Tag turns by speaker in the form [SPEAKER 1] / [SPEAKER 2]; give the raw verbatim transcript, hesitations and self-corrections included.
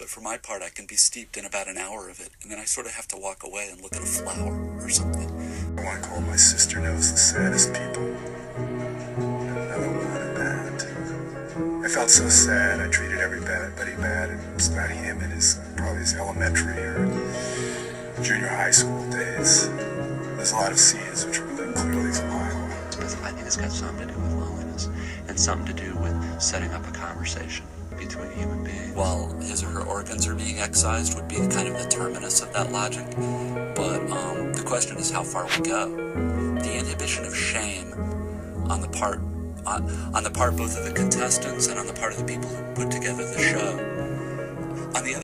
[SPEAKER 1] but for my part, I can be steeped in about an hour of it, and then I sort of have to walk away and look at a flower or something.
[SPEAKER 2] I want to call my sister knows the saddest people. Another one in that. I felt so sad. I treated everybody bad, and it was about him in his, probably his elementary or junior high school days. There's a lot of scenes which are really clearly from Iowa.
[SPEAKER 3] I think it's got something to do with loneliness and something to do with setting up a conversation between human beings.
[SPEAKER 1] While his or her organs are being excised would be kind of the terminus of that logic. But um, the question is how far we go. The inhibition of shame on the part on, on the part both of the contestants and on the part of the people who put together the show. On the other